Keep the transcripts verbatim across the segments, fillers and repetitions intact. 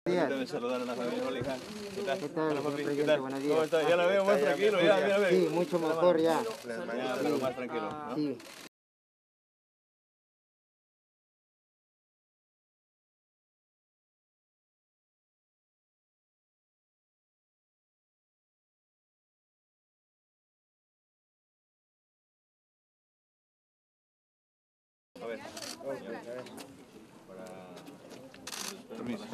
Permítame saludar a la familia. Hola, hija. ¿Qué tal? ¿Qué tal, Hola, señor papi. ¿Qué presidente? tal? Buenos días. ¿Cómo está? Ya la veo más tranquilo, ya, ya la Sí, mucho mejor ya. Ya, pero más tranquilo, ¿no? Sí. A ver. Para... Permiso.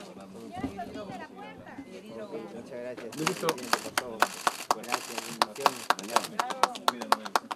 Muchas gracias. Listo. Por favor. Gracias, bendiciones.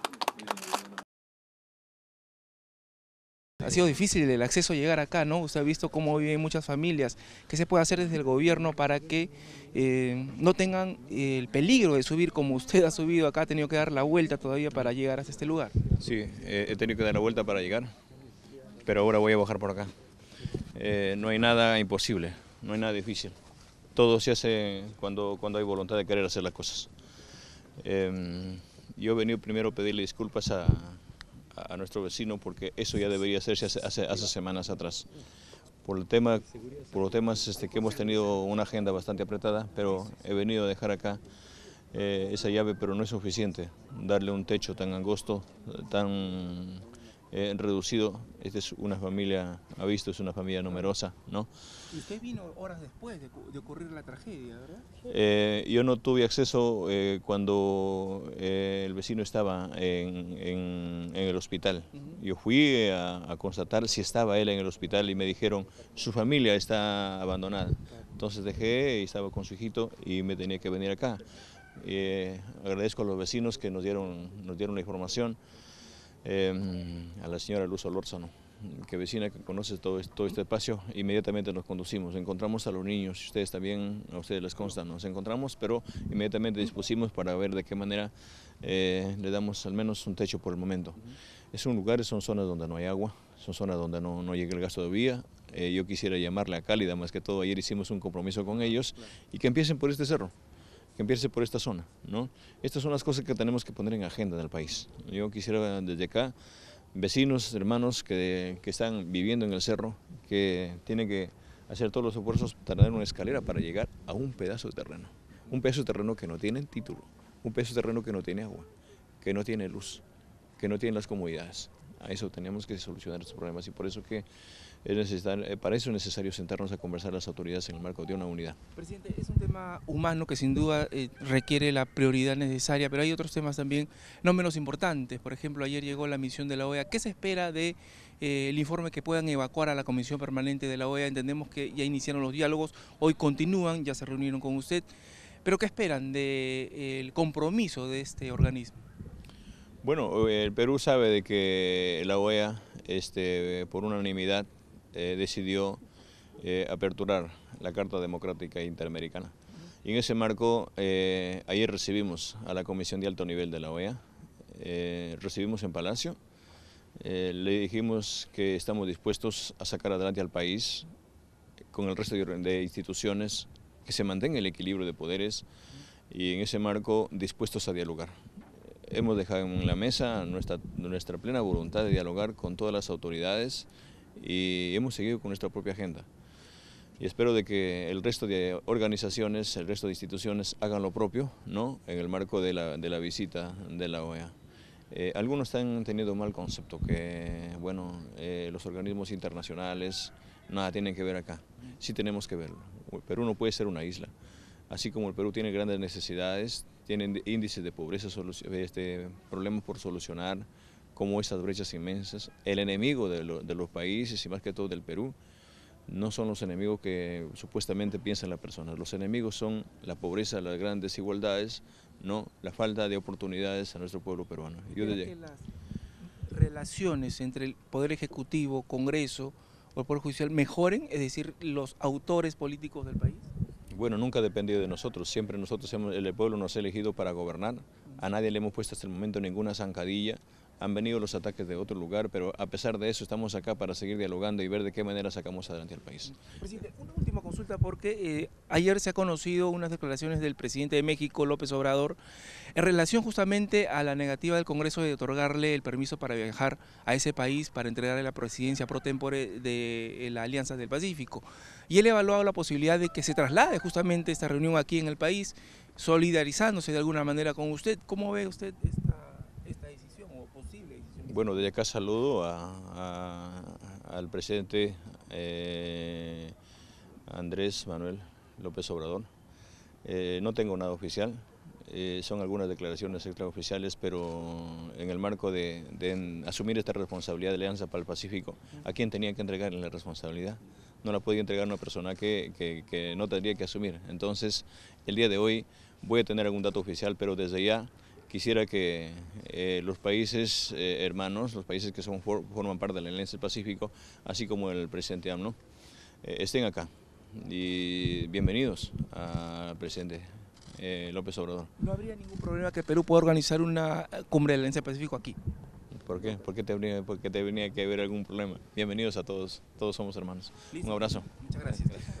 Ha sido difícil el acceso a llegar acá, ¿no? Usted ha visto cómo viven muchas familias. ¿Qué se puede hacer desde el gobierno para que eh, no tengan eh, el peligro de subir como usted ha subido acá? Ha tenido que dar la vuelta todavía para llegar hasta este lugar. Sí, eh, he tenido que dar la vuelta para llegar, pero ahora voy a bajar por acá. Eh, no hay nada imposible, no hay nada difícil. Todo se hace cuando, cuando hay voluntad de querer hacer las cosas. Eh, yo he venido primero a pedirle disculpas a, a nuestro vecino porque eso ya debería hacerse hace, hace, hace semanas atrás. Por, el tema, por los temas este, que hemos tenido una agenda bastante apretada, pero he venido a dejar acá eh, esa llave, pero no es suficiente. Darle un techo tan angosto, tan eh, reducido. Esta es una familia, ha visto, es una familia numerosa, ¿no? Y usted vino horas después de, de ocurrir la tragedia, ¿verdad? Eh, yo no tuve acceso eh, cuando eh, el vecino estaba en, en, en el hospital. Uh-huh. Yo fui a, a constatar si estaba él en el hospital y me dijeron, su familia está abandonada. Entonces dejé y estaba con su hijito y me tenía que venir acá. Eh, agradezco a los vecinos que nos dieron, nos dieron la información, eh, a la señora Luz Olórzano, que vecina que conoce todo, todo este espacio. Inmediatamente nos conducimos, encontramos a los niños, ustedes también, a ustedes les consta, nos encontramos, pero inmediatamente dispusimos para ver de qué manera eh, le damos al menos un techo por el momento. Es un lugar, son zonas donde no hay agua, son zonas donde no, no llega el gasto de vía. Eh, yo quisiera llamarle a Cálida, más que todo, ayer hicimos un compromiso con ellos y que empiecen por este cerro, que empiece por esta zona, ¿no? Estas son las cosas que tenemos que poner en agenda del país. Yo quisiera desde acá, vecinos, hermanos que, que están viviendo en el cerro, que tienen que hacer todos los esfuerzos para dar una escalera para llegar a un pedazo de terreno. Un pedazo de terreno que no tiene título, un pedazo de terreno que no tiene agua, que no tiene luz, que no tiene las comodidades. A eso tenemos que solucionar estos problemas y por eso que es necesario, para eso es necesario sentarnos a conversar las autoridades en el marco de una unidad. Presidente, es un tema humano que sin duda eh, requiere la prioridad necesaria, pero hay otros temas también no menos importantes. Por ejemplo, ayer llegó la misión de la O E A. ¿Qué se espera de eh, el informe que puedan evacuar a la Comisión Permanente de la O E A? Entendemos que ya iniciaron los diálogos, hoy continúan, ya se reunieron con usted, pero ¿qué esperan del eh, compromiso de este organismo? Bueno, el Perú sabe de que la O E A, este, por unanimidad, eh, decidió eh, aperturar la Carta Democrática Interamericana. Y en ese marco, eh, ayer recibimos a la Comisión de Alto Nivel de la O E A, eh, recibimos en Palacio, eh, le dijimos que estamos dispuestos a sacar adelante al país con el resto de instituciones, que se mantenga el equilibrio de poderes y en ese marco dispuestos a dialogar. Hemos dejado en la mesa nuestra, nuestra plena voluntad de dialogar con todas las autoridades y hemos seguido con nuestra propia agenda. Y espero de que el resto de organizaciones, el resto de instituciones hagan lo propio, ¿no? En el marco de la, de la visita de la O E A. Eh, algunos han tenido mal concepto que, bueno, eh, los organismos internacionales nada tienen que ver acá. Sí tenemos que verlo. El Perú no puede ser una isla. Así como el Perú tiene grandes necesidades, tienen índices de pobreza, este, problemas por solucionar, como estas brechas inmensas. El enemigo de, lo, de los países y más que todo del Perú no son los enemigos que supuestamente piensan las personas. Los enemigos son la pobreza, las grandes desigualdades, no la falta de oportunidades a nuestro pueblo peruano. Yo ¿Cree que las relaciones entre el Poder Ejecutivo, Congreso o el Poder Judicial mejoren, es decir, los autores políticos del país? Bueno, nunca ha dependido de nosotros, siempre nosotros hemos, el pueblo nos ha elegido para gobernar, a nadie le hemos puesto hasta el momento ninguna zancadilla, han venido los ataques de otro lugar, pero a pesar de eso estamos acá para seguir dialogando y ver de qué manera sacamos adelante al país. Presidente, una última consulta porque eh, ayer se ha conocido unas declaraciones del presidente de México, López Obrador, en relación justamente a la negativa del Congreso de otorgarle el permiso para viajar a ese país para entregarle la presidencia pro tempore de la Alianza del Pacífico. Y él evaluado la posibilidad de que se traslade justamente esta reunión aquí en el país, solidarizándose de alguna manera con usted. ¿Cómo ve usted esta, esta decisión o posible decisión? Bueno, desde acá saludo a, a, al presidente eh, Andrés Manuel López Obrador. Eh, no tengo nada oficial, eh, son algunas declaraciones extraoficiales, pero en el marco de, de asumir esta responsabilidad de Alianza para el Pacífico, ¿a quién tenía que entregarle la responsabilidad? No la podía entregar una persona que, que, que no tendría que asumir. Entonces, el día de hoy voy a tener algún dato oficial, pero desde ya quisiera que eh, los países eh, hermanos, los países que son, forman parte de la Alianza del Pacífico, así como el presidente AMLO, eh, estén acá. Y bienvenidos al presidente eh, López Obrador. ¿No habría ningún problema que Perú pueda organizar una cumbre de la Alianza del Pacífico aquí? ¿Por qué? ¿Por qué tendría, por qué tendría que haber algún problema? Bienvenidos a todos, todos somos hermanos. Listo. Un abrazo. Muchas gracias.